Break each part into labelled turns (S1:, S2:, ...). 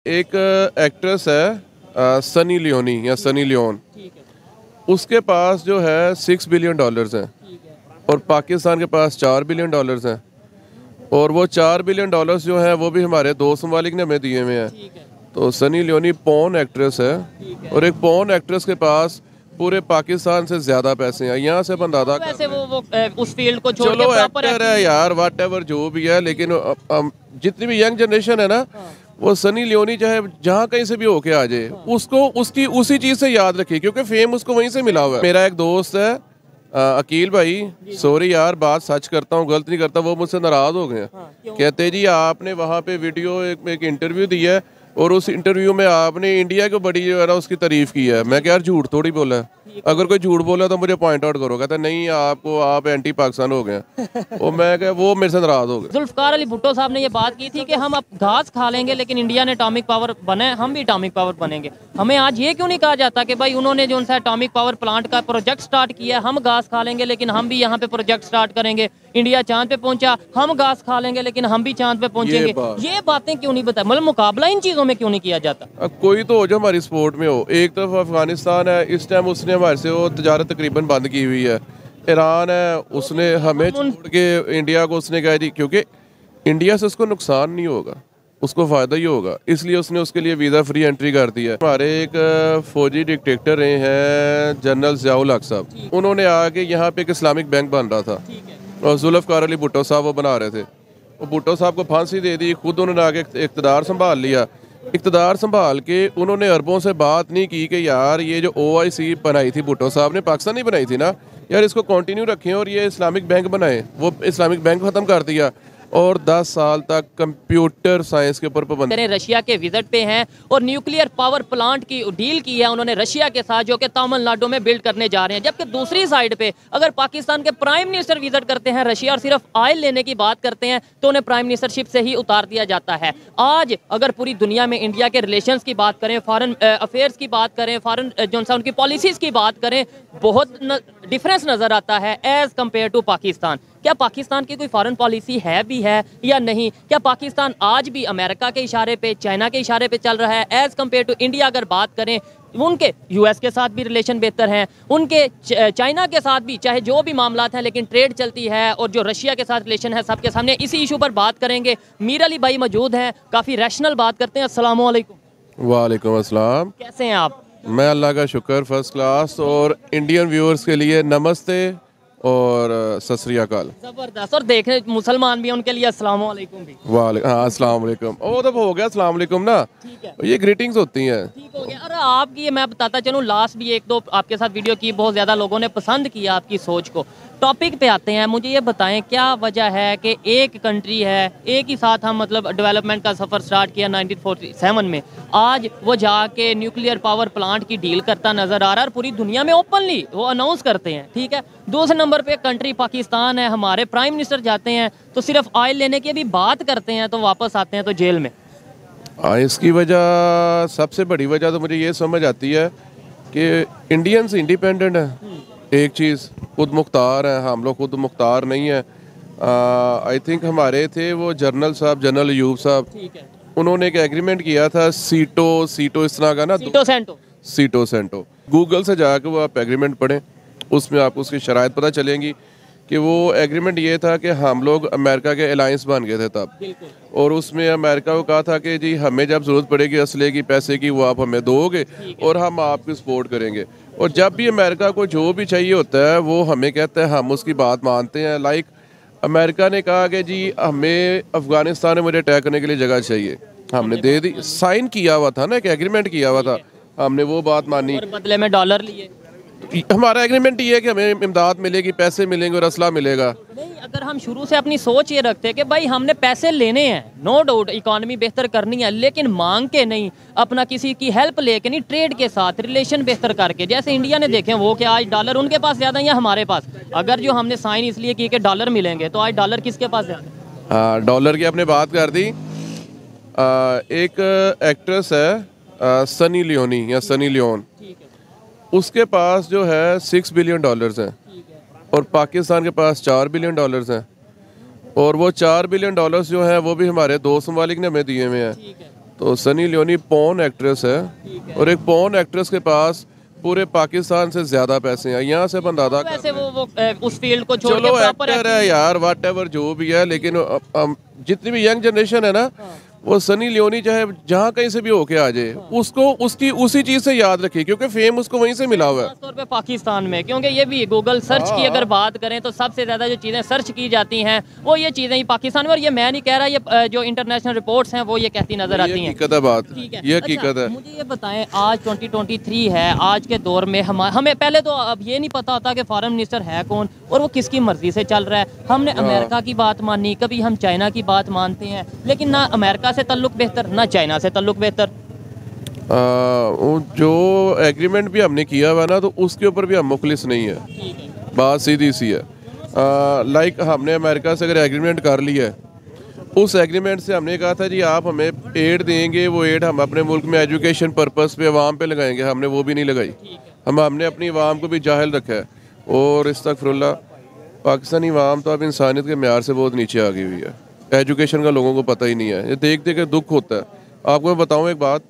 S1: एक एक्ट्रेस है सनी लियोनी या सनी लियोन, उसके पास जो है $6 बिलियन हैं और पाकिस्तान के पास $4 बिलियन हैं। और वो $4 बिलियन जो हैं वो भी हमारे दोस्त ममालिक ने हमें दिए हुए हैं। तो सनी लियोनी पॉर्न एक्ट्रेस है और एक पॉर्न एक्ट्रेस के पास पूरे पाकिस्तान से ज्यादा पैसे हैं। यहाँ से अंदाजा
S2: वैसे वो उस फील्ड को छोड़ के
S1: चलो
S2: प्रॉपर
S1: एक्टर है यार, वट एवर जो भी है, लेकिन जितनी भी यंग जनरेशन है ना, वो सनी लियोनी चाहे जहाँ कहीं से भी होके आ जाए, उसको उसकी उसी चीज से याद रखिए, क्योंकि फेम उसको वहीं से मिला हुआ है। मेरा एक दोस्त है अकील भाई, सॉरी यार बात सच करता हूँ, गलत नहीं करता, वो मुझसे नाराज हो गए हैं। कहते जी आपने वहाँ पे वीडियो एक इंटरव्यू दी है और उस इंटरव्यू में आपने इंडिया को बड़ी जो है ना उसकी तारीफ की है। मैं क्या यार झूठ थोड़ी बोला है, अगर कोई झूठ बोला तो मुझे पॉइंट आउट करो। कहता नहीं आप एंटी पाकिस्तान हो गए। वो मैं क्या, वो मेरे से नाराज हो गए।
S2: जुल्फकार अली भुट्टो साहब ने ये बात की थी कि हम अब घास खा लेंगे लेकिन इंडिया ने एटॉमिक पावर बने, हम भी एटॉमिक पावर बनेंगे। हमें आज ये क्यों नहीं कहा जाता कि भाई उन्होंने जो उनसे एटॉमिक पावर प्लांट का प्रोजेक्ट स्टार्ट किया, हम घास खा लेंगे लेकिन हम भी यहाँ पे प्रोजेक्ट स्टार्ट करेंगे। इंडिया चांद पे पहुंचा, हम घास खा लेंगे लेकिन हम भी चांद पे पहुंचेंगे। ये बातें क्यों नहीं बताई, मतलब मुकाबला इन चीजों में क्यों नहीं किया जाता?
S1: कोई तो हो जो हमारी स्पोर्ट में हो। एक तरफ अफगानिस्तान है, इस टाइम उसने हमारे से वो तजारत तकरीबन बंद की हुई है। ईरान है, उसने हमें छोड़ के इंडिया को उसने कहा जी, क्योंकि इंडिया से उसको नुकसान नहीं होगा, उसको फ़ायदा ही होगा, इसलिए उसने उसके लिए वीज़ा फ्री एंट्री कर दी है। हमारे एक फौजी डिक्टेटर रहे हैं जनरल ज़ियाउल हक साहब, उन्होंने आके यहाँ पे एक इस्लामिक बैंक बन रहा था और जुल्फ़कार अली भुट्टो साहब वो बना रहे थे। वो भुट्टो साहब को फांसी दे दी, खुद उन्होंने आगे इक़्तिदार संभाल लिया। इक़्तिदार संभाल के उन्होंने अरबों से बात नहीं की कि यार ये जो OIC बनाई थी भुट्टो साहब ने, पाकिस्तान नहीं बनाई थी ना, यार इसको कंटिन्यू रखें और ये इस्लामिक बैंक बनाए। वो इस्लामिक बैंक ख़त्म कर दिया और 10 साल तक कंप्यूटर साइंस के ऊपर पाबंदी।
S2: रशिया के विजिट पे हैं और न्यूक्लियर पावर प्लांट की डील की है उन्होंने रशिया के साथ, जो कि तमिलनाडु में बिल्ड करने जा रहे हैं। जबकि दूसरी साइड पे अगर पाकिस्तान के प्राइम मिनिस्टर विजिट करते हैं रशिया और सिर्फ ऑयल लेने की बात करते हैं तो उन्हें प्राइम मिनिस्टरशिप से ही उतार दिया जाता है। आज अगर पूरी दुनिया में इंडिया के रिलेशंस की बात करें, फॉरेन अफेयर्स की बात करें, फॉरेन जो उनकी पॉलिसीज की बात करें, बहुत डिफरेंस नजर आता है एज कम्पेयर टू पाकिस्तान। क्या पाकिस्तान की कोई फॉरेन पॉलिसी है भी है या नहीं? क्या पाकिस्तान आज भी अमेरिका के इशारे पे, चाइना के इशारे पे चल रहा है एज कम्पेयर टू इंडिया? अगर बात करें, उनके US के साथ भी रिलेशन बेहतर हैं, उनके चाइना के साथ भी, चाहे जो भी मामला हैं, लेकिन ट्रेड चलती है। और जो रशिया के साथ रिलेशन है सबके सामने, इसी इशू पर बात करेंगे। मीर अली भाई मौजूद हैं, काफ़ी रैशनल बात करते हैं। अस्सलाम वालेकुम।
S1: वालेकुम अस्सलाम।
S2: कैसे हैं आप?
S1: मैं अल्लाह का शुक्र फर्स्ट क्लास। और इंडियन व्यूअर्स के लिए नमस्ते और सत श्री अकाल।
S2: जबरदस्त। और देखने मुसलमान भी हैं, उनके लिए अस्सलाम वालेकुम भी।
S1: हाँ अस्सलाम वालेकुम। वो तो हो गया अस्सलाम वालेकुम ना,
S2: ठीक है,
S1: ये ग्रीटिंग्स होती हैं।
S2: ठीक हो गया। अरे आपकी ये मैं बताता चलूँ, लास्ट भी 1-2 आपके साथ वीडियो की, बहुत ज़्यादा लोगों ने पसंद किया आपकी सोच को। टॉपिक पे आते हैं, मुझे ये बताएं क्या वजह है कि एक कंट्री है, एक ही साथ हम मतलब डेवलपमेंट का सफ़र स्टार्ट किया 1947 में, आज वो जाके न्यूक्लियर पावर प्लांट की डील करता नज़र आ रहा है और पूरी दुनिया में ओपनली वो अनाउंस करते हैं। ठीक है, दूसरे नंबर पे कंट्री पाकिस्तान है, हमारे प्राइम मिनिस्टर जाते हैं तो सिर्फ ऑयल लेने की भी बात करते हैं तो वापस आते हैं तो जेल में।
S1: इसकी वजह, सबसे बड़ी वजह तो मुझे ये समझ आती है कि इंडियंस इंडिपेंडेंट है। एक चीज़, खुद मुख्तार है, हम लोग खुद मुख्तार नहीं है। आई थिंक हमारे थे वो जर्नल साहब, जनरल अयूब साहब, उन्होंने एक एग्रीमेंट किया था सीटो इस तरह का ना, सीटो सेंटो। गूगल से जाकर वो आप एग्रीमेंट पढ़ें, उसमें आपको उसकी शराइत पता चलेंगी कि वो एग्रीमेंट ये था कि हम लोग अमेरिका के अलायंस बन गए थे तब, और उसमें अमेरिका को कहा था कि जी हमें जब ज़रूरत पड़ेगी असले की, पैसे की, वो आप हमें दोगे और हम आपकी सपोर्ट करेंगे। और जब भी अमेरिका को जो भी चाहिए होता है वो हमें कहता है, हम उसकी बात मानते हैं। लाइक अमेरिका ने कहा कि जी हमें अफ़गानिस्तान में मुझे अटैक करने के लिए जगह चाहिए, हमने दे दी, साइन किया हुआ था ना, एक एग्रीमेंट किया हुआ था, हमने वो बात मानी
S2: और बदले में डॉलर लिए।
S1: हमारा एग्रीमेंट ये है कि हमें इमदाद मिलेगी, पैसे मिलेंगे और असला मिलेगा।
S2: नहीं, अगर हम शुरू से अपनी सोच ये रखते कि भाई हमने पैसे लेने हैं, नो डाउट इकोनॉमी बेहतर करनी है, लेकिन मांग के नहीं, अपना किसी की हेल्प लेके नहीं, ट्रेड के साथ रिलेशन बेहतर करके। जैसे इंडिया ने देखे वो कि आज डॉलर उनके पास ज़्यादा या हमारे पास, अगर जो हमने साइन इसलिए किए कि डॉलर मिलेंगे, तो आज डॉलर किसके पास ज़्यादा?
S1: हाँ, डॉलर की आपने बात कर दी। एक एक्ट्रेस है सनी लियोनी या सनी लियोन, उसके पास जो है $6 बिलियन हैं और पाकिस्तान के पास $4 बिलियन हैं। और वो $4 बिलियन जो हैं वो भी हमारे दोस्त ममालिक ने हमें दिए हुए हैं। तो सनी लियोनी पॉर्न एक्ट्रेस है और एक पॉर्न एक्ट्रेस के पास पूरे पाकिस्तान से ज्यादा पैसे हैं, यहाँ से अंदाजा कर
S2: वैसे वो उस फील्ड को छोड़ के
S1: चलो
S2: प्रॉपर
S1: एक्टर है यार, वाट एवर जो भी है, लेकिन जितनी भी यंग जनरेशन है ना, वो सनी लियोनी चाहे जहाँ कहीं से भी होके आ जाए, उसको उसकी उसी चीज से याद रखिए, क्योंकि फेम उसको वहीं से मिला हुआ है।
S2: खासतौर पे पाकिस्तान में, क्योंकि ये भी गूगल सर्च की अगर बात करें तो सबसे ज्यादा जो चीजें सर्च की जाती हैं वो ये चीजें ही पाकिस्तान में, और ये मैं नहीं कह रहा, ये जो इंटरनेशनल रिपोर्ट्स हैं वो ये कहती नजर आती हैं।
S1: हकीकत है बात,
S2: ठीक है,
S1: ये हकीकत है।
S2: मुझे ये बताएं, आज 2023 है, आज के दौर में हमें पहले तो अब ये नहीं पता होता कि फॉरेन मिनिस्टर है कौन और वो किसकी मर्जी से चल रहा है। हमने अमेरिका की बात मानी, कभी हम चाइना की बात मानते हैं, लेकिन ना अमेरिका से ताल्लुक बेहतर ना चाइना से ताल्लुक बेहतर।
S1: जो एग्रीमेंट भी हमने किया हुआ ना, तो उसके ऊपर भी हम मुखलिस नहीं है, बात सीधी सी है। लाइक हमने अमेरिका से अगर एग्रीमेंट कर लिया है, उस एग्रीमेंट से हमने कहा था जी आप हमें एड देंगे, वो एड हम अपने मुल्क में एजुकेशन पर्पस पे अवाम पे लगाएंगे, हमने वो भी नहीं लगाई। हमने अपनी अवाम को भी जाहिल रखा है, और इस्तगफिरुल्लाह पाकिस्तानी अवाम तो अब इंसानियत के म्यार से बहुत नीचे आ गई हुई है। एजुकेशन का लोगों को पता ही नहीं है, ये देख देख के दुख होता है। आपको मैं बताऊं एक बात,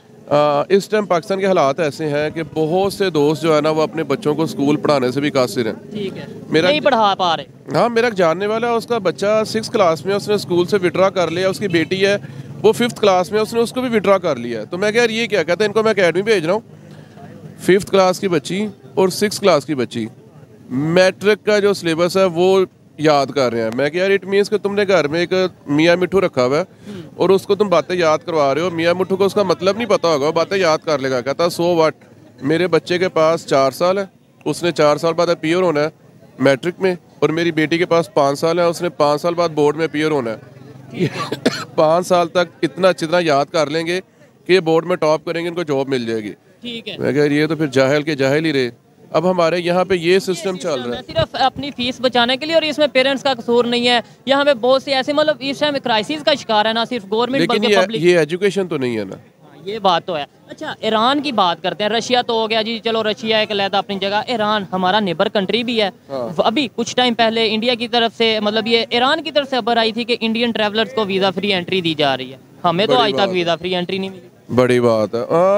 S1: इस टाइम पाकिस्तान के हालात ऐसे हैं कि बहुत से दोस्त जो है ना, वो अपने बच्चों को स्कूल पढ़ाने से भी कासिर हैं।
S2: ठीक है,
S1: मेरा
S2: नहीं पढ़ा पा रहे।
S1: हाँ, मेरा जानने वाला है, उसका बच्चा 6th क्लास में, उसने स्कूल से विड्रा कर लिया। उसकी बेटी है वो 5th क्लास में, उसने उसको भी विड्रा कर लिया है। तो मैं कह, ये क्या कहते हैं, इनको मैं अकेडमी भेज रहा हूँ। 5th क्लास की बच्ची और 6th क्लास की बच्ची मैट्रिक का जो सिलेबस है वो याद कर रहे हैं। मैं कह, यार इट मीन्स कि तुमने घर में एक मियाँ मिट्ठू रखा हुआ है और उसको तुम बातें याद करवा रहे हो। मियाँ मिट्ठू को उसका मतलब नहीं पता होगा, बातें याद कर लेगा। कहता सो व्हाट, मेरे बच्चे के पास 4 साल है, उसने 4 साल बाद अपीयर होना है मैट्रिक में, और मेरी बेटी के पास 5 साल है, उसने 5 साल बाद बोर्ड में अपीयर होना है। 5 साल तक इतना अच्छी तरह याद कर लेंगे कि ये बोर्ड में टॉप करेंगे, इनको जॉब मिल जाएगी।
S2: ठीक है,
S1: मैं कह, ये तो फिर जाहिल के जाहिल ही रहे। अब हमारे यहाँ पे ये सिस्टम चल रहा है
S2: सिर्फ अपनी फीस बचाने के लिए, और इसमें पेरेंट्स का कसूर नहीं है। यहाँ पे बहुत से ऐसे, मतलब इस टाइम क्राइसिस का शिकार है ना सिर्फ गवर्नमेंट
S1: लेकिन
S2: बल्कि पब्लिक।
S1: ये एजुकेशन तो नहीं है ना।
S2: ये बात तो है। अच्छा, ईरान की बात करते हैं। रशिया तो हो गया जी, चलो रशिया एक अलग अपनी जगह। ईरान हमारा नेबर कंट्री भी है। अभी कुछ टाइम पहले इंडिया की तरफ से, मतलब ये ईरान की तरफ से खबर आई थी कि इंडियन ट्रैवलर्स को वीजा फ्री एंट्री दी जा रही है। हमें तो आज तक वीजा फ्री एंट्री नहीं मिली।
S1: बड़ी बात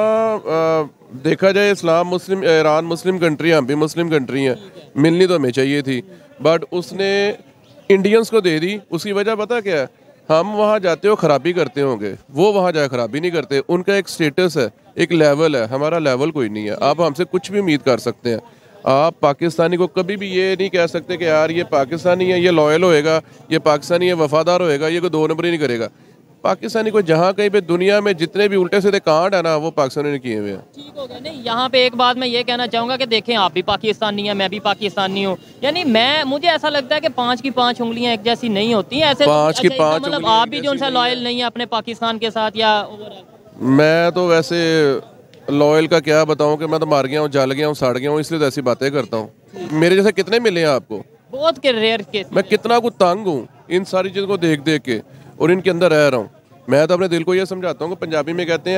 S1: है। देखा जाए, इस्लाम मुस्लिम, ईरान मुस्लिम कंट्री, हम भी मुस्लिम कंट्री हैं, मिलनी तो हमें चाहिए थी, बट उसने इंडियंस को दे दी। उसकी वजह पता क्या है, हम वहाँ जाते हो खराबी करते होंगे, वो वहाँ जाए खराबी नहीं करते। उनका एक स्टेटस है, एक लेवल है, हमारा लेवल कोई नहीं है। आप हमसे कुछ भी उम्मीद कर सकते हैं। आप पाकिस्तानी को कभी भी ये नहीं कह सकते कि यार ये पाकिस्तानी है, ये लॉयल होएगा, ये पाकिस्तानी है, वफादार होएगा, ये कोई 2 नंबर ही नहीं करेगा। पाकिस्तानी को जहाँ कहीं पे दुनिया में जितने भी उल्टे सीधे कांड है ना, वो पाकिस्तानी ने किए हुए हैं।
S2: ठीक हो गया। नहीं, यहाँ पे एक बात मैं ये कहना चाहूँगा कि देखें, आप भी पाकिस्तानी हैं, मैं भी पाकिस्तानी हूँ। यानी मुझे ऐसा लगता है कि 5 की 5 उंगलियाँ एक जैसी नहीं होती हैं। ऐसे
S1: 5 की 5
S2: मतलब आप भी जो उनसे लॉयल नहीं है अपने पाकिस्तान के साथ, या
S1: मैं तो वैसे लॉयल का क्या बताऊँ कि मैं तो मार गया हूँ, जल गया हूँ, सड़ गया हूँ, इसलिए तो ऐसी बातें करता हूँ। मेरे जैसे कितने मिले हैं आपको?
S2: बहुत के रेयर केस।
S1: मैं कितना कुछ तंग हूँ इन सारी चीज़ों को देख देख के, और इनके अंदर रह रहा हूँ। मैं तो अपने दिल को ये समझाता हूँ कि पंजाबी में कहते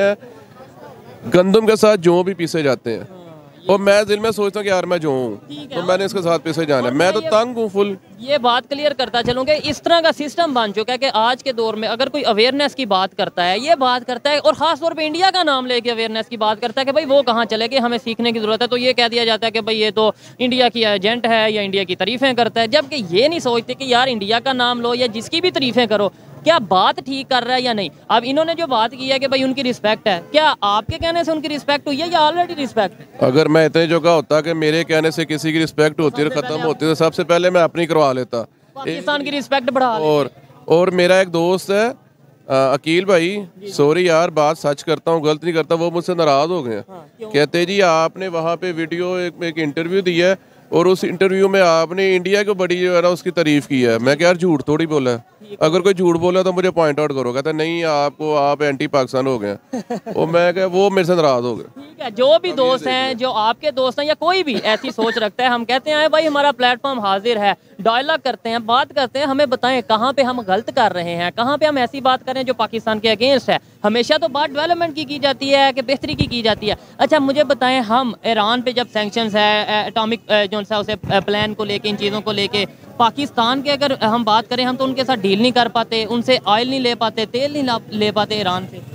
S1: हैं गंदम के साथ जौ भी पीसे जाते हैं, और मैं दिल में सोचता हूँ कि यार मैं जो हूँ तो मैंने इसके साथ पीसे जाना है। मैं तो तंग हूँ फुल।
S2: ये बात क्लियर करता चलूँगा, इस तरह का सिस्टम बन चुका है कि आज के दौर में अगर कोई अवेयरनेस की बात करता है, ये बात करता है, और खास तौर पे इंडिया का नाम लेके अवेयरनेस की बात करता है कि भाई वो कहाँ चले गए, हमें सीखने की जरूरत है, तो ये कह दिया जाता है कि भाई ये तो इंडिया की एजेंट है या इंडिया की तारीफें करता है। जबकि ये नहीं सोचते कि यार इंडिया का नाम लो या जिसकी भी तारीफें करो, क्या बात ठीक कर रहा है या नहीं। अब इन्होंने जो बात की है कि भाई उनकी रिस्पेक्ट है, क्या आपके कहने से उनकी रिस्पेक्ट हुई है या ऑलरेडी रिस्पेक्ट है?
S1: अगर मैं इतने जगह होता कि मेरे कहने से किसी की रिस्पेक्ट होती और खत्म होती, तो सबसे पहले मैं अपनी करवा लेता,
S2: पाकिस्तान की रिस्पेक्ट बढ़ा।
S1: और मेरा एक दोस्त है अकील भाई, सॉरी यार बात सच करता हूँ, गलत नहीं करता, वो मुझसे नाराज हो गए। कहते जी आपने वहाँ पे वीडियो एक इंटरव्यू दिया है, और उस इंटरव्यू में आपने इंडिया को बड़ी जो है ना उसकी तारीफ की है। मैं क्या यार झूठ थोड़ी बोला है, अगर कोई झूठ बोला तो मुझे पॉइंट आउट करो। कहता नहीं, आप एंटी पाकिस्तान हो गए। और मैं क्या, वो मेरे से नाराज हो गए।
S2: ठीक है, जो भी दोस्त हैं, जो आपके दोस्त हैं या कोई भी ऐसी सोच रखता है, हम कहते हैं भाई हमारा प्लेटफॉर्म हाजिर है, डायलॉग करते हैं, बात करते हैं, हमें बताएं कहाँ पे हम गलत कर रहे हैं, कहाँ पे हम ऐसी बात करें जो पाकिस्तान के अगेंस्ट है। हमेशा तो बात डेवलपमेंट की जाती है कि बेहतरी की जाती है। अच्छा मुझे बताएं, हम ईरान पे जब सैंक्शंस है, एटॉमिक जो सा उसे प्लान को लेके, इन चीज़ों को लेके, पाकिस्तान के अगर हम बात करें, हम तो उनके साथ डील नहीं कर पाते, उनसे ऑयल नहीं ले पाते, तेल नहीं ले पाते ईरान से।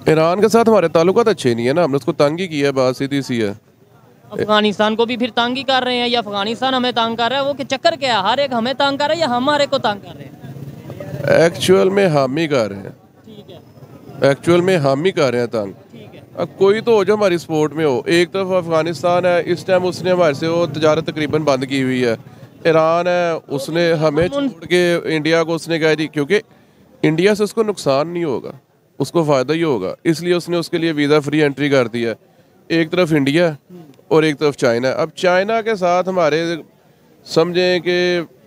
S1: ईरान के साथ हमारे ताल्लुकात अच्छे नहीं है ना, हमने उसको तंग ही किया है, बात सीधी सी है।
S2: अफगानिस्तान को भी फिर तंग ही कर रहे हैं, या अफगानिस्तान हमें तंग कर रहा है? वो कि चक्कर क्या है, हर एक हमें तंग कर रहा है या हमारे को तंग कर रहे हैं?
S1: एक्चुअल में हम ही कर रहे हैं,
S2: ठीक है,
S1: एक्चुअल में हम ही कर रहे हैं तंग।
S2: ठीक है।
S1: अब कोई तो हो जो हमारी सपोर्ट में हो। एक तरफ अफगानिस्तान है, इस टाइम उसने हमारे से वो तजारत तकरीबन बंद की हुई है। ईरान है, उसने हमें छोड़ के इंडिया को उसने कहा जी, क्योंकि इंडिया से उसको नुकसान नहीं होगा, उसको फ़ायदा ही होगा, इसलिए उसने उसके लिए वीज़ा फ्री एंट्री कर दिया। एक तरफ इंडिया और एक तरफ चाइना। अब चाइना के साथ हमारे समझें कि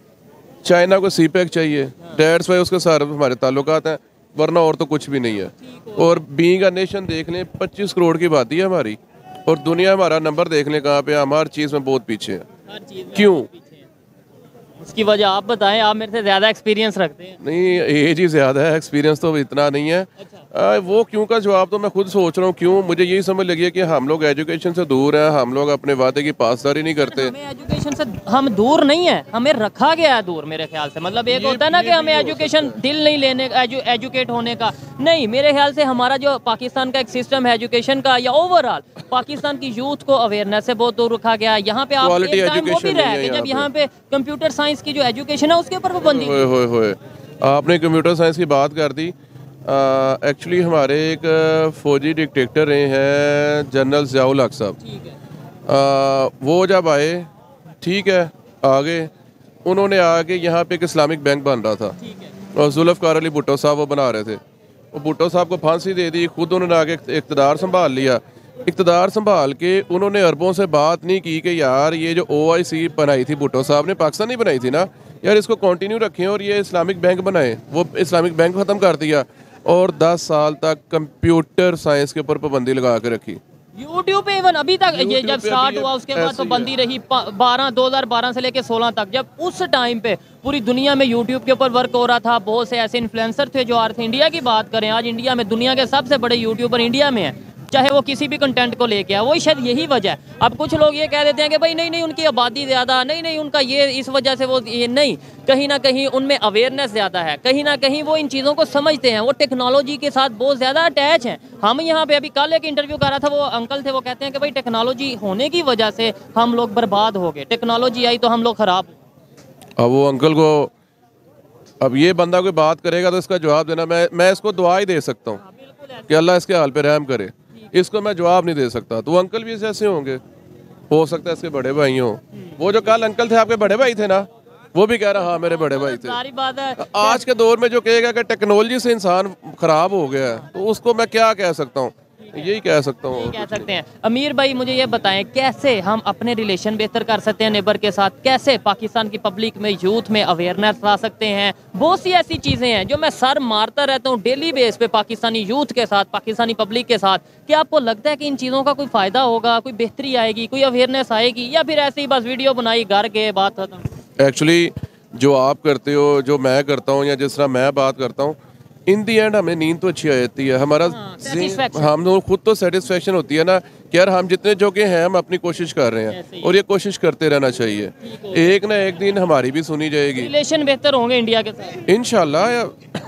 S1: चाइना को सी पैक चाहिए, डेट्स वाई उसके साथ हमारे ताल्लुकात हैं, वरना और तो कुछ भी नहीं है। और बीइंग अ नेशन देख लें, 25 करोड़ की बात ही है हमारी, और दुनिया हमारा नंबर देख लें कहाँ पे, हम हर चीज़ में बहुत पीछे हैं।
S2: हर चीज़ में
S1: क्यों?
S2: पीछे हैं। उसकी वजह आप बताएं, आप मेरे से ज़्यादा एक्सपीरियंस रखते हैं।
S1: नहीं, एज ही ज़्यादा है, एक्सपीरियंस तो इतना नहीं है। वो क्यों का जवाब तो मैं खुद सोच रहा हूँ, क्यों मुझे यही समझ लगी है कि हम लोग एजुकेशन से दूर हैं, हम लोग अपने वादे की पासदारी नहीं करते।
S2: हमें एजुकेशन से हम दूर नहीं है, हमें रखा गया है दूर मेरे ख्याल से। मतलब एक होता है ना कि हमें एजुकेशन दिल नहीं लेने का, एजुकेट होने का नहीं। मेरे ख्याल से हमारा जो पाकिस्तान का एक सिस्टम है एजुकेशन का, या ओवरऑल पाकिस्तान की यूथ को अवेयरनेस से बहुत दूर रखा गया है। यहाँ पे आप
S1: Quality
S2: एक टाइम वो भी
S1: education
S2: रहा
S1: नहीं
S2: है
S1: है
S2: कि जब
S1: यहाँ
S2: यहाँ पे कंप्यूटर साइंस की जो एजुकेशन है उसके ऊपर पाबंदी
S1: होए होए होए, आपने कंप्यूटर साइंस की बात कर दी। एक्चुअली हमारे एक फौजी डिक्टेटर रहे हैं जनरल ज़ियाउल हक साहब।
S2: ठीक है,
S1: वो जब आए, ठीक है, आगे उन्होंने आके यहाँ पे एक इस्लामिक बैंक बन रहा था,
S2: ठीक है,
S1: और जुल्फ़िकार अली भुट्टो साहब वो बना रहे थे। वो भुट्टो साहब को फांसी दे दी, खुद उन्होंने आगे इक़्तिदार संभाल लिया। इक़्तिदार संभाल के उन्होंने अरबों से बात नहीं की कि यार ये जो OIC बनाई थी भुट्टो साहब ने, पाकिस्तान नहीं बनाई थी ना, यार इसको कंटिन्यू रखें और ये इस्लामिक बैंक बनाए। वो इस्लामिक बैंक ख़त्म कर दिया और 10 साल तक कंप्यूटर साइंस के ऊपर पाबंदी लगा के रखी।
S2: यूट्यूब पे इवन अभी तक ये
S1: YouTube
S2: जब
S1: पे
S2: स्टार्ट
S1: अभी
S2: हुआ उसके बाद
S1: ऐसे
S2: तो
S1: ही
S2: बंदी रही 2012 से लेके 16 तक, जब उस टाइम पे पूरी दुनिया में यूट्यूब के ऊपर वर्क हो रहा था। बहुत से ऐसे इन्फ्लुएंसर थे जो आ रहे थे। इंडिया की बात करें, आज इंडिया में दुनिया के सबसे बड़े यूट्यूबर इंडिया में हैं, चाहे वो किसी भी कंटेंट को लेके आए। वही शायद यही वजह है। अब कुछ लोग ये कह देते हैं कि भाई नहीं नहीं उनकी आबादी ज़्यादा, नहीं नहीं उनका ये इस वजह से वो ये नहीं, कहीं ना कहीं उनमें अवेयरनेस ज़्यादा है, कहीं ना कहीं वो इन चीज़ों को समझते हैं, वो टेक्नोलॉजी के साथ बहुत ज़्यादा अटैच हैं। हम यहाँ पे अभी कल एक इंटरव्यू कर रहा था, वो अंकल थे, वो कहते हैं कि भाई टेक्नोलॉजी होने की वजह से हम लोग बर्बाद हो गए, टेक्नोलॉजी आई तो हम लोग ख़राब हो।
S1: अब वो अंकल को, अब ये बंदा कोई बात करेगा तो इसका जवाब देना, मैं इसको दुआ ही दे सकता हूँ कि अल्लाह इसके हाल पे रहम करे। इसको मैं जवाब नहीं दे सकता। तो अंकल भी ऐसे होंगे, हो सकता है इसके बड़े भाई हों। वो जो कल अंकल थे आपके बड़े भाई थे ना, वो भी कह रहा हाँ मेरे बड़े भाई थे।
S2: सारी बात है।
S1: आज के दौर में जो कहेगा कि टेक्नोलॉजी से इंसान खराब हो गया है, तो उसको मैं क्या कह सकता हूँ, यही कह सकता हूँ।
S2: कह सकते हैं। अमीर भाई मुझे ये बताएं, कैसे हम अपने रिलेशन बेहतर कर सकते हैं नेबर के साथ, कैसे पाकिस्तान की पब्लिक में, यूथ में अवेयरनेस ला सकते हैं। बहुत सी ऐसी चीज़ें हैं जो मैं सर मारता रहता हूँ डेली बेस पे पाकिस्तानी यूथ के साथ, पाकिस्तानी पब्लिक के साथ। क्या आपको लगता है कि इन चीज़ों का कोई फ़ायदा होगा, कोई बेहतरी आएगी, कोई अवेयरनेस आएगी, या फिर ऐसे ही बस वीडियो बनाई घर के बात खत्म?
S1: एक्चुअली जो आप करते हो, जो मैं करता हूँ, या जिस तरह मैं बात करता हूँ, इन दी एंड हमें नींद तो अच्छी आ जाती है। हमारा
S2: satisfaction।
S1: हम लोग खुद तो सेटिस्फेक्शन होती है ना कि यार हम जितने जो के हैं हम अपनी कोशिश कर रहे हैं, और ये कोशिश करते रहना चाहिए। एक ना एक दिन हमारी भी सुनी जाएगी।
S2: रिलेशन बेहतर होंगे इंडिया के साथ
S1: इंशाल्लाह।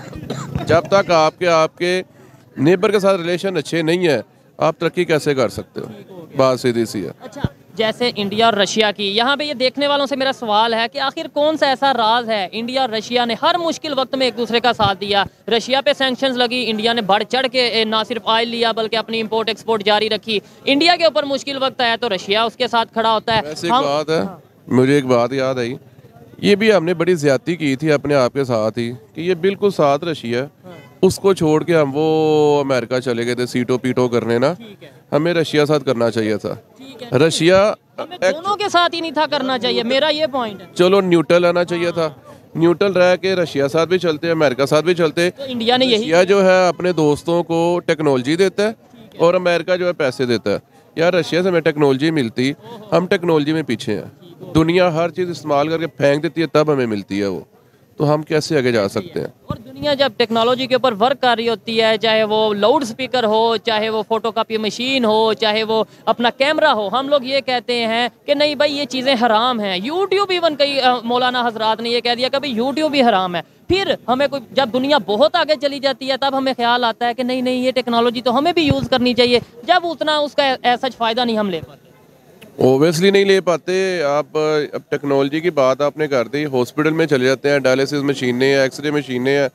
S1: जब तक आपके नेबर के साथ रिलेशन अच्छे नहीं है, आप तरक्की कैसे कर सकते हो? बात सीधी सी है।
S2: अच्छा, जैसे इंडिया और रशिया की, यहाँ पे ये देखने वालों से मेरा सवाल है कि आखिर कौन सा ऐसा राज है, इंडिया और रशिया ने हर मुश्किल वक्त में एक दूसरे का साथ दिया। रशिया पे सैंक्शंस लगी, इंडिया ने बढ़ चढ़ के ना सिर्फ ऑयल लिया बल्कि अपनी इंपोर्ट एक्सपोर्ट जारी रखी। इंडिया के ऊपर मुश्किल वक्त आया तो रशिया उसके साथ खड़ा होता है।
S1: वैसे एक बात है, मुझे एक बात याद आई, ये भी हमने बड़ी ज्यादती की थी अपने आप के साथ ही, कि ये बिल्कुल साथ रशिया, उसको छोड़ के हम वो अमेरिका चले गए थे सीटो पीटो करने ना। हमें रशिया साथ करना चाहिए था। रशिया
S2: हमें दोनों के साथ ही नहीं था करना चाहिए, मेरा ये पॉइंट है।
S1: चलो न्यूट्रल रहना चाहिए था, न्यूट्रल रह के रशिया साथ भी चलते, अमेरिका साथ भी चलते।
S2: तो इंडिया ने यही
S1: रशिया जो है अपने दोस्तों को टेक्नोलॉजी देता है, और अमेरिका जो है पैसे देता है। यार रशिया से हमें टेक्नोलॉजी मिलती, हम टेक्नोलॉजी में पीछे हैं। दुनिया हर चीज़ इस्तेमाल करके फेंक देती है, तब हमें मिलती है वो। तो हम कैसे आगे जा सकते हैं?
S2: और दुनिया जब टेक्नोलॉजी के ऊपर वर्क कर रही होती है, चाहे वो लाउड स्पीकर हो, चाहे वो फोटोकॉपी मशीन हो, चाहे वो अपना कैमरा हो, हम लोग ये कहते हैं कि नहीं भाई ये चीज़ें हराम हैं। यूट्यूब इवन कई मौलाना हजरात ने ये कह दिया कि भाई यूट्यूब भी हराम है। फिर हमें कोई जब दुनिया बहुत आगे चली जाती है तब हमें ख्याल आता है कि नहीं नहीं ये टेक्नोलॉजी तो हमें भी यूज़ करनी चाहिए, जब उतना उसका ऐसा फ़ायदा नहीं हम ले पाते।
S1: ओबियसली नहीं ले पाते आप। अब टेक्नोलॉजी की बात आपने कर दी, हॉस्पिटल में चले जाते हैं, डायलिसिस मशीनें हैं, एक्सरे मशीनें हैं,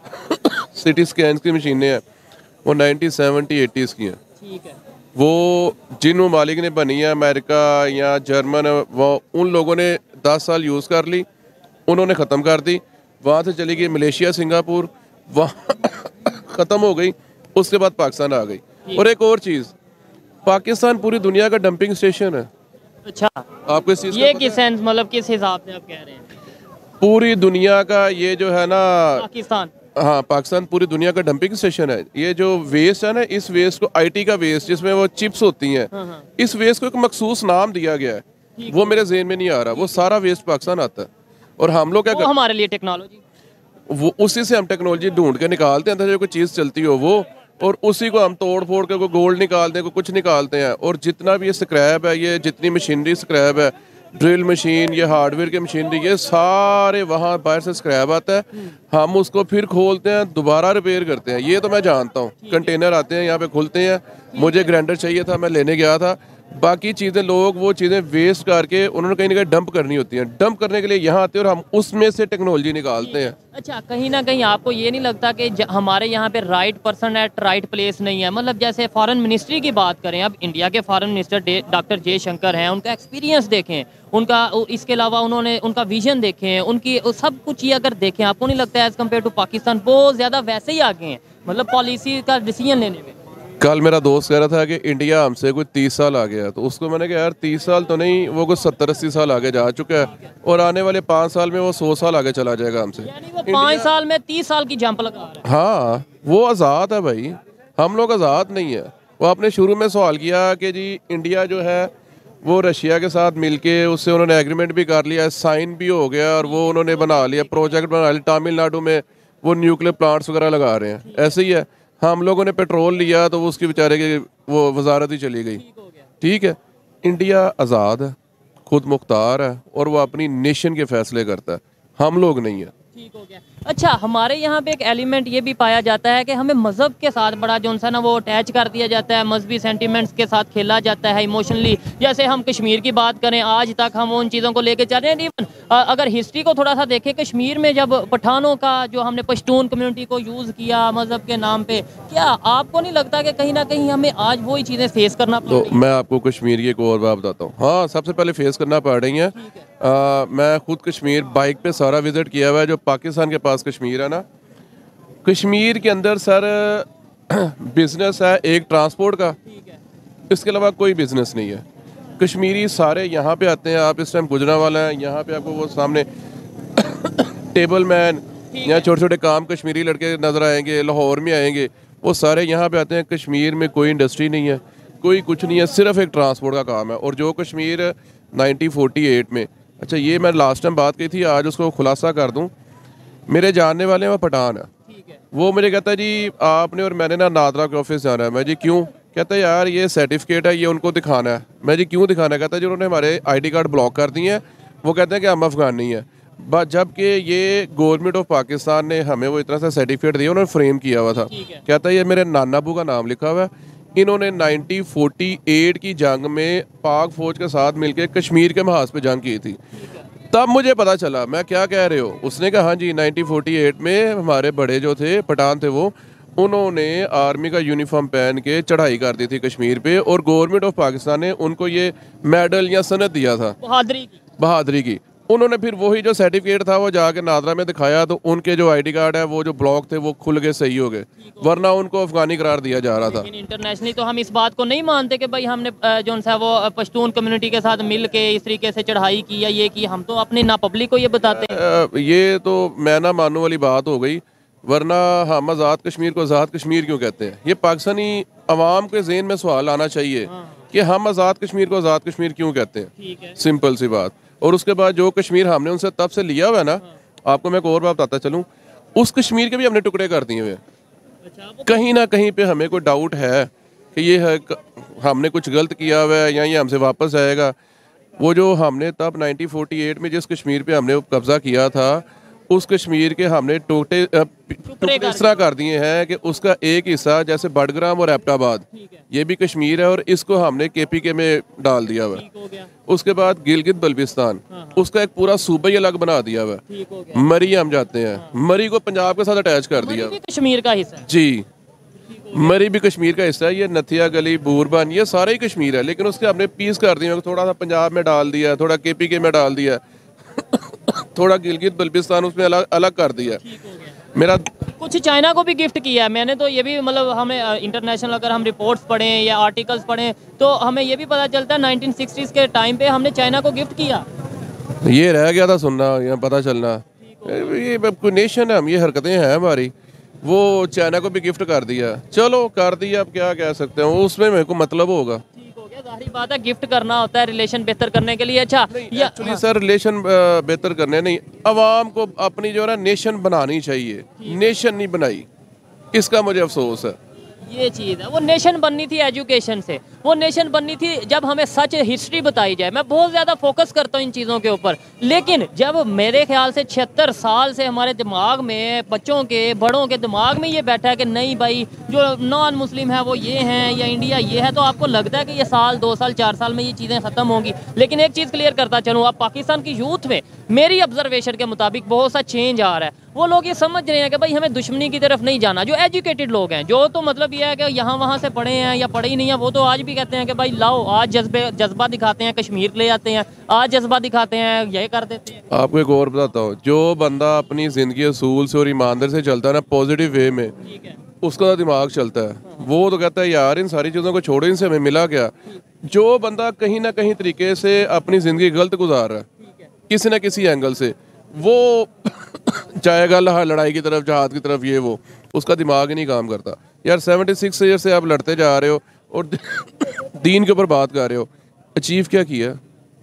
S1: सिटी स्कैन की मशीनें हैं, वो 1970-80s की हैं।
S2: ठीक है।
S1: वो जिन ममालिक ने बनी है, अमेरिका या जर्मन, वो उन लोगों ने 10 साल यूज़ कर ली, उन्होंने ख़त्म कर दी, वहाँ से चली गई मलेशिया, सिंगापुर, वहाँ ख़त्म हो गई, उसके बाद पाकिस्तान आ गई। और एक और चीज़, पाकिस्तान पूरी दुनिया का डंपिंग स्टेशन है।
S2: अच्छा,
S1: आपको इस चीज़
S2: ये किस सेंस, मतलब किस हिसाब से आप कह रहे हैं?
S1: पूरी दुनिया का ये जो है ना,
S2: पाकिस्तान,
S1: हाँ पाकिस्तान पूरी दुनिया का डंपिंग स्टेशन है। ये जो वेस्ट है ना, इस वेस्ट को आईटी का वेस्ट, जिसमें वो चिप्स होती हैं, इस वेस्ट को एक मखसूस नाम दिया गया है, वो मेरे ज़हन में नहीं आ रहा। वो सारा वेस्ट पाकिस्तान आता है और हम लोग क्या
S2: हमारे लिए टेक्नोलॉजी,
S1: वो उसी से हम टेक्नोलॉजी ढूंढ के निकालते हैं, जो कोई चीज़ चलती हो वो, और उसी को हम तोड़ फोड़ के कोई गोल्ड निकालते हैं, कोई कुछ निकालते हैं। और जितना भी ये स्क्रैप है, ये जितनी मशीनरी स्क्रैप है, ड्रिल मशीन, ये हार्डवेयर की मशीनरी, ये सारे वहाँ बाहर से स्क्रैप आता है, हम उसको फिर खोलते हैं, दोबारा रिपेयर करते हैं। ये तो मैं जानता हूँ, कंटेनर आते हैं यहाँ पे खुलते हैं, मुझे ग्राइंडर चाहिए था, मैं लेने गया था। बाकी चीज़ें लोग वो चीज़ें वेस्ट करके उन्होंने कहीं ना कहीं डंप करनी होती हैं, डंप करने के लिए यहाँ आते हैं और हम उसमें से टेक्नोलॉजी निकालते हैं।
S2: अच्छा, कहीं ना कहीं आपको ये नहीं लगता कि हमारे यहाँ पे right person at right place नहीं है? मतलब जैसे फॉरेन मिनिस्ट्री की बात करें, अब इंडिया के फॉरेन मिनिस्टर डॉक्टर जयशंकर हैं, उनका एक्सपीरियंस देखें, उनका इसके अलावा उन्होंने उनका विजन देखें, उनकी सब कुछ ये अगर देखें, आपको नहीं लगता है एज़ कम्पेयर टू पाकिस्तान बहुत ज़्यादा वैसे ही आगे हैं, मतलब पॉलिसी का डिसीजन लेने में?
S1: कल मेरा दोस्त कह रहा था कि इंडिया हमसे कोई 30 साल आ गया, तो उसको मैंने कहा यार 30 साल तो नहीं, वो कुछ 70-80 साल आगे जा चुका है, और आने वाले 5 साल में वो 100 साल आगे चला जाएगा हमसे।
S2: यानी वो 5 साल में 30 साल की जंप लगा रहा है।
S1: हाँ, वो आज़ाद है भाई, हम लोग आज़ाद नहीं है। वो आपने शुरू में सवाल किया कि जी इंडिया जो है वो रशिया के साथ मिलके, उससे उन्होंने एग्रीमेंट भी कर लिया, साइन भी हो गया, और वो उन्होंने बना लिया, प्रोजेक्ट बना लिया, तमिलनाडु में वो न्यूक्लियर प्लांट्स वगैरह लगा रहे हैं। ऐसे ही है, हम लोगों ने पेट्रोल लिया तो वो उसकी बेचारे की वो वजारत ही चली गई। ठीक है, इंडिया आज़ाद है, खुद मुख्तार है, और वो अपनी नेशन के फैसले करता है, हम लोग नहीं है।
S2: ठीक हो गया। अच्छा, हमारे यहाँ पे एक एलिमेंट ये भी पाया जाता है कि हमें मज़हब के साथ बड़ा जो सा ना वो अटैच कर दिया जाता है, मजहबी सेंटिमेंट्स के साथ खेला जाता है इमोशनली। जैसे हम कश्मीर की बात करें, आज तक हम उन चीज़ों को लेके चल रहे हैं। इवन अगर हिस्ट्री को थोड़ा सा देखें, कश्मीर में जब पठानों का जो हमने पश्तून कम्युनिटी को यूज़ किया मज़हब के नाम पे, क्या आपको नहीं लगता कि कहीं ना कहीं हमें आज वही चीज़ें फेस करना पड़ रही हैं?
S1: तो मैं आपको कश्मीर की एक और बात बताता हूँ। हाँ, सबसे पहले फेस करना पड़ रही है। मैं खुद कश्मीर बाइक पे सारा विजिट किया हुआ है, जो पाकिस्तान के पास कश्मीर है ना, कश्मीर के अंदर सर बिजनेस है एक ट्रांसपोर्ट का, इसके अलावा कोई बिजनेस नहीं है। कश्मीरी सारे यहाँ पे आते हैं, आप इस टाइम गुजरांवाला हैं, यहाँ पे आपको वो सामने टेबल मैन या छोटे छोटे काम कश्मीरी लड़के नज़र आएंगे, लाहौर में आएंगे, वो सारे यहाँ पे आते हैं। कश्मीर में कोई इंडस्ट्री नहीं है, कोई कुछ नहीं है, सिर्फ एक ट्रांसपोर्ट का काम है। और जो कश्मीर 1948 में, अच्छा ये मैं लास्ट टाइम बात की थी, आज उसको खुलासा कर दूं, मेरे जानने वाले हैं वो पठान है, वो मुझे कहता है जी आपने और मैंने ना नादरा के ऑफिस जाना है। मैं जी क्यों? कहता है यार ये सर्टिफिकेट है, ये उनको दिखाना है। मैं जी क्यों दिखाना है? कहता है जी उन्होंने हमारे आईडी कार्ड ब्लॉक कर दिए हैं, वो कहते हैं कि हम अफगान नहीं है। बट जबकि ये गवर्नमेंट ऑफ पाकिस्तान ने हमें वो इतना सा सर्टिफिकेट दिया, उन्होंने फ्रेम किया हुआ था। कहता है ये मेरे नाना अबू का नाम लिखा हुआ है, इन्होंने 1948 की जंग में पाक फौज के साथ मिलकर कश्मीर के महाज पे जंग की थी। तब मुझे पता चला। मैं क्या कह रहे हो? उसने कहा हाँ जी 1948 में हमारे बड़े जो थे पठान थे, वो उन्होंने आर्मी का यूनिफॉर्म पहन के चढ़ाई कर दी थी कश्मीर पे, और गवर्नमेंट ऑफ पाकिस्तान ने उनको ये मेडल या सनद दिया था बहादुरी की। उन्होंने फिर वही जो सर्टिफिकेट था वो जाके नादरा में दिखाया, तो उनके जो आईडी कार्ड है वो जो ब्लॉक थे वो खुल गए, सही हो गए, वरना उनको अफगानी करार दिया जा रहा था।
S2: इंटरनेशनली तो हम इस बात को नहीं मानते कि भाई हमने जो सा वो पश्तून कम्युनिटी के साथ मिल के इस तरीके से चढ़ाई की या ये की, हम तो अपने ना पब्लिक को ये बताते हैं।
S1: ये तो मैं ना मानने वाली बात हो गई, वरना हम आज़ाद कश्मीर को आज़ाद कश्मीर क्यों कहते हैं? ये पाकिस्तानी अवाम के ज़हन में सवाल आना चाहिए कि हम आज़ाद कश्मीर को आज़ाद कश्मीर क्यों कहते हैं। सिंपल सी बात। और उसके बाद जो कश्मीर हमने उनसे तब से लिया हुआ है ना, आपको मैं एक और बात बताता चलूँ, उस कश्मीर के भी हमने टुकड़े कर दिए हुए। कहीं ना कहीं पे हमें कोई डाउट है कि ये है हमने कुछ गलत किया हुआ है या ये हमसे वापस आएगा। वो जो हमने तब 1948 में जिस कश्मीर पे हमने कब्जा किया था, उस कश्मीर के हमने टुकड़े इस तरह कर दिए हैं कि उसका एक हिस्सा जैसे बडग्राम और एबटाबाद ये भी कश्मीर है और इसको हमने KPK में डाल दिया हुआ है। उसके बाद गिलगित बल्तिस्तान उसका एक पूरा सूबा ही अलग बना दिया हुआ है। मरी हम जाते हैं, मरी को पंजाब के साथ अटैच कर दिया
S2: कश्मीर का हिस्सा है।
S1: जी, मरी भी कश्मीर का हिस्सा है। ये नथिया गली, बूरबन, ये सारे ही कश्मीर है, लेकिन उसके हमने पीस कर दिया, थोड़ा सा पंजाब में डाल दिया, थोड़ा KPK में डाल दिया, थोड़ा गिलगित बल्तिस्तान उसमें अलग अलग कर दिया। मेरा
S2: कुछ चाइना को भी गिफ्ट किया है मैंने, तो ये भी मतलब हमें इंटरनेशनल अगर हम रिपोर्ट्स पढ़ें या आर्टिकल्स पढ़ें तो हमें ये भी पता चलता है 1960s के टाइम पे हमने चाइना को गिफ्ट किया।
S1: ये रह गया था सुनना या पता चलना, ये कोई नेशन है, हम ये हरकतें हैं हमारी। वो चाइना को भी गिफ्ट कर दिया, चलो कर दिया, अब क्या कह सकते हैं, उसमें मेरे को मतलब होगा।
S2: जाहिर बात है गिफ्ट करना होता है रिलेशन बेहतर करने के लिए। अच्छा
S1: एक्चुअली सर रिलेशन बेहतर करने नहीं, आवाम को अपनी जो है ना नेशन बनानी चाहिए, नेशन नहीं बनाई, इसका मुझे अफसोस है।
S2: ये चीज़ है, वो नेशन बननी थी एजुकेशन से, वो नेशन बननी थी जब हमें सच हिस्ट्री बताई जाए। मैं बहुत ज़्यादा फोकस करता हूँ इन चीज़ों के ऊपर, लेकिन जब मेरे ख्याल से 76 साल से हमारे दिमाग में, बच्चों के, बड़ों के दिमाग में ये बैठा है कि नहीं भाई जो नॉन मुस्लिम है वो ये हैं या इंडिया ये है, तो आपको लगता है कि ये साल 2 साल 4 साल में ये चीज़ें ख़त्म होंगी। लेकिन एक चीज़ क्लियर करता चलूँ, अब पाकिस्तान की यूथ में मेरी ऑब्जर्वेशन के मुताबिक बहुत सा चेंज आ रहा है। वो लोग ये समझ रहे हैं कि भाई हमें दुश्मनी की तरफ नहीं जाना। जो एजुकेटेड लोग हैं, जो तो मतलब ये है कि यहाँ वहाँ से पढ़े हैं या पढ़े ही नहीं है, वो तो आज भी कहते हैं कि भाई लाओ आज जज्बा दिखाते हैं, कश्मीर ले जाते हैं, आज जज्बा दिखाते हैं, यही कर देते हैं।
S1: आपको एक और बताता हूँ, जो बंदा अपनी ज़िंदगी असूल से और ईमानदारी से चलता है ना, पॉजिटिव वे में, उसका दिमाग चलता है। वो तो कहता है यार इन सारी चीज़ों को छोड़ो, इनसे हमें मिला क्या। जो बंदा कहीं ना कहीं तरीके से अपनी ज़िंदगी गलत गुजार रहा है किसी न किसी एंगल से, वो जाएगा लड़ाई की तरफ, जहाद की तरफ, ये वो, उसका दिमाग ही नहीं काम करता। यार 76 ईयर से आप लड़ते जा रहे हो और दीन के ऊपर बात कर रहे हो, अचीव क्या किया,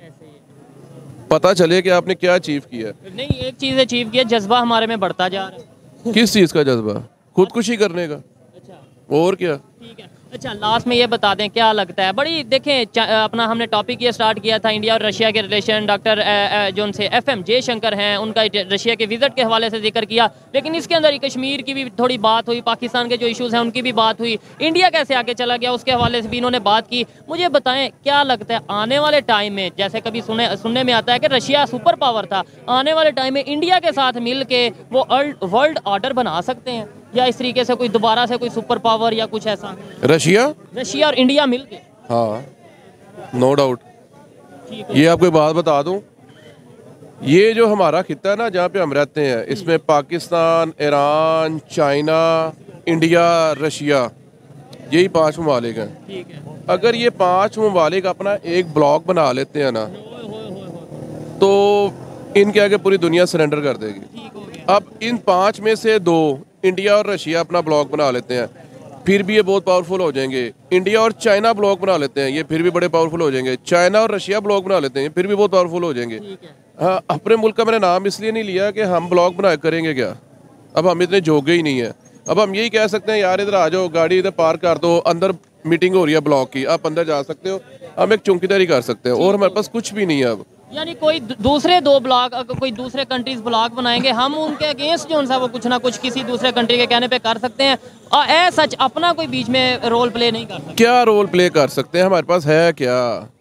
S1: पता चले कि आपने क्या अचीव किया।
S2: नहीं, एक चीज़ अचीव किया, जज्बा हमारे में बढ़ता जा रहा है।
S1: किस चीज़ का जज्बा? खुदकुशी करने का।
S2: अच्छा,
S1: और क्या।
S2: ठीक है। अच्छा, लास्ट में ये बता दें क्या लगता है, बड़ी देखें अपना हमने टॉपिक ये स्टार्ट किया था इंडिया और रशिया के रिलेशन, डॉक्टर जो उनसे FM जयशंकर हैं उनका रशिया के विजिट के हवाले से जिक्र किया, लेकिन इसके अंदर ही कश्मीर की भी थोड़ी बात हुई, पाकिस्तान के जो इश्यूज़ हैं उनकी भी बात हुई, इंडिया कैसे आगे चला गया उसके हवाले से भी इन्होंने बात की। मुझे बताएं क्या लगता है आने वाले टाइम में, जैसे कभी सुनने में आता है कि रशिया सुपर पावर था, आने वाले टाइम में इंडिया के साथ मिल के वो वर्ल्ड ऑर्डर बना सकते हैं, या इस तरीके से कोई दोबारा से कोई सुपर पावर या कुछ ऐसा? रशिया और इंडिया मिलके?
S1: हाँ, नो डाउट। ये आपको एक बात बता दूं, ये जो हमारा खित्ता है ना जहाँ पे हम रहते हैं, इसमें Pakistan, Iran, China, India, Russia, यही 5 ममालिक हैं।
S2: ठीक है।
S1: अगर ये 5 ममालिक अपना एक ब्लॉक बना लेते हैं ना, तो इनके आगे पूरी दुनिया सरेंडर कर देगी। अब इन 5 में से 2 इंडिया और रशिया अपना ब्लॉक बना लेते हैं, फिर भी ये बहुत पावरफुल हो जाएंगे। इंडिया और चाइना ब्लॉक बना लेते हैं, ये फिर भी बड़े पावरफुल हो जाएंगे। चाइना और रशिया ब्लॉक बना लेते हैं, फिर भी बहुत पावरफुल हो जाएंगे। हाँ, अपने मुल्क का मैंने नाम इसलिए नहीं लिया कि हम ब्लॉक बना करेंगे क्या, अब हम इतने जोगे ही नहीं है। अब हम यही कह सकते हैं यार इधर आ जाओ, गाड़ी इधर पार्क कर दो, अंदर मीटिंग हो रही है ब्लॉक की, आप अंदर जा सकते हो, हम एक चौकीदारी कर सकते हैं, और हमारे पास कुछ भी नहीं है। अब
S2: यानी कोई दूसरे 2 ब्लॉक, अगर कोई दूसरे कंट्रीज ब्लॉक बनाएंगे, हम उनके अगेंस्ट जो सा वो कुछ ना कुछ किसी दूसरे कंट्री के कहने पे कर सकते हैं, और सच अपना कोई बीच में रोल प्ले नहीं कर सकते।
S1: क्या रोल प्ले कर सकते हैं, हमारे पास है क्या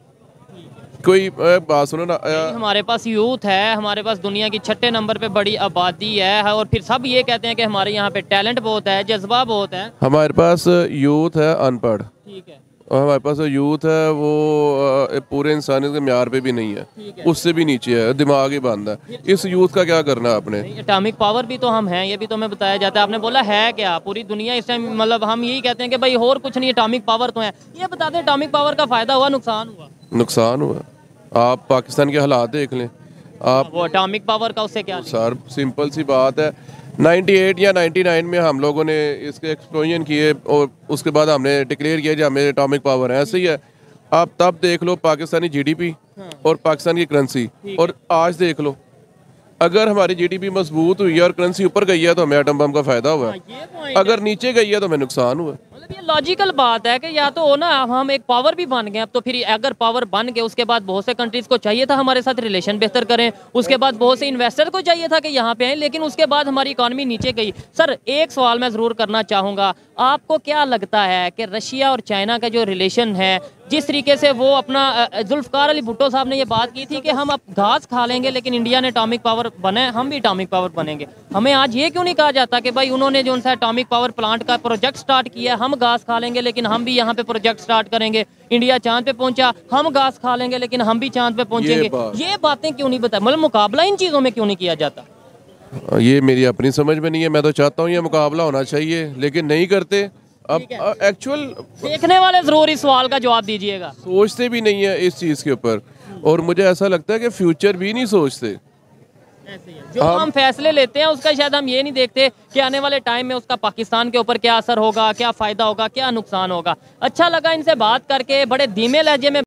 S1: कोई? बात सुनो ना,
S2: हमारे पास यूथ है, हमारे पास दुनिया की 6ठे नंबर पे बड़ी आबादी है, और फिर सब ये कहते हैं कि हमारे यहाँ पे टैलेंट बहुत है, जज्बा बहुत है।
S1: हमारे पास यूथ है अनपढ़,
S2: ठीक है,
S1: और हमारे पास जो यूथ है वो पूरे इंसानियत के म्यार पे भी नहीं है, उससे भी नीचे है, दिमाग ही बंद है। इस यूथ का क्या करना है आपने?
S2: एटॉमिक पावर भी तो हम हैं, ये भी तो हमें बताया जाता है। आपने बोला है क्या, पूरी दुनिया इस टाइम, मतलब हम यही कहते हैं कि भाई और कुछ नहीं, एटॉमिक पावर तो है। ये बता दें एटॉमिक पावर का फायदा हुआ, नुकसान हुआ?
S1: नुकसान हुआ। आप पाकिस्तान के हालात देख लें, आप
S2: वो एटॉमिक पावर का उससे क्या?
S1: सर सिंपल सी बात है, 98 या 99 में हम लोगों ने इसके एक्सप्लोजन किए और उसके बाद हमने डिक्लेयर किया कि हमें एटॉमिक पावर है। ऐसे ही है, आप तब देख लो पाकिस्तानी GDP और पाकिस्तान की करेंसी, और आज देख लो, अगर हमारी GDP मजबूत हुई है और करेंसी ऊपर गई है तो हमें एटम बम का फायदा हुआ है, अगर नीचे गई है तो हमें नुकसान हुआ।
S2: ये लॉजिकल बात है कि या तो ना हम एक पावर भी बन गए, अब तो फिर अगर पावर बन गए उसके बाद बहुत से कंट्रीज को चाहिए था हमारे साथ रिलेशन बेहतर करें, उसके बाद बहुत से इन्वेस्टर को चाहिए था कि यहाँ पे आए, लेकिन उसके बाद हमारी इकॉनमी नीचे गई। सर एक सवाल मैं ज़रूर करना चाहूँगा, आपको क्या लगता है कि रशिया और चाइना का जो रिलेशन है, जिस तरीके से वो अपना जुल्फ़कार अली भुट्टो साहब ने ये बात की थी कि हम अब घास खा लेंगे लेकिन इंडिया ने एटॉमिक पावर बने, हम भी एटॉमिक पावर बनेंगे, हमें आज ये क्यों नहीं कहा जाता कि भाई उन्होंने जो उनसे एटॉमिक पावर प्लांट का प्रोजेक्ट स्टार्ट किया, हम घास खा लेंगे लेकिन हम भी यहाँ पे प्रोजेक्ट स्टार्ट करेंगे, इंडिया चांद पे पहुंचा, हम घास खा लेंगे लेकिन हम भी चांद पे पहुंचेंगे, ये बातें क्यों नहीं बताए, मतलब मुकाबला इन चीज़ों में क्यों नहीं किया जाता?
S1: ये मेरी अपनी समझ में नहीं है। मैं तो चाहता हूँ ये मुकाबला होना चाहिए, लेकिन नहीं करते। अब एक्चुअल
S2: देखने वाले जरूर इस सवाल का जवाब दीजिएगा।
S1: सोचते भी नहीं है इस चीज़ के ऊपर, और मुझे ऐसा लगता है कि फ्यूचर भी नहीं सोचते।
S2: जो हम फैसले लेते हैं उसका शायद हम ये नहीं देखते कि आने वाले टाइम में उसका पाकिस्तान के ऊपर क्या असर होगा, क्या फ़ायदा होगा, क्या नुकसान होगा। अच्छा लगा इनसे बात करके, बड़े धीमे लहजे में